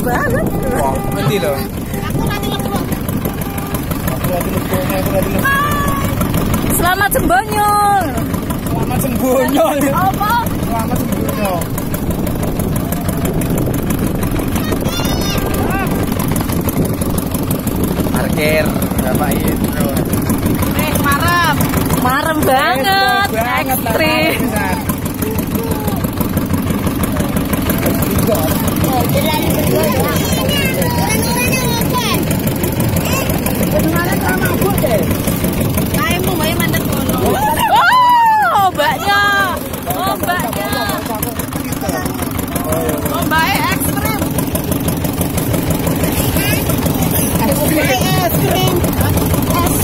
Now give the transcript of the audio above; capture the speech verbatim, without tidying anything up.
banget. Wah, nanti loh. Aku nanti lebur. Aku nanti lebur, aku nanti lebur. Selamat sembonyol. Selamat sembonyol. Apa? Selamat sembonyol. Parkir, ngapain bro? Eh, marem. Marem banget. Banget ekstrim. Oh, jalan berdua ya. Kemarin sama mabuk deh.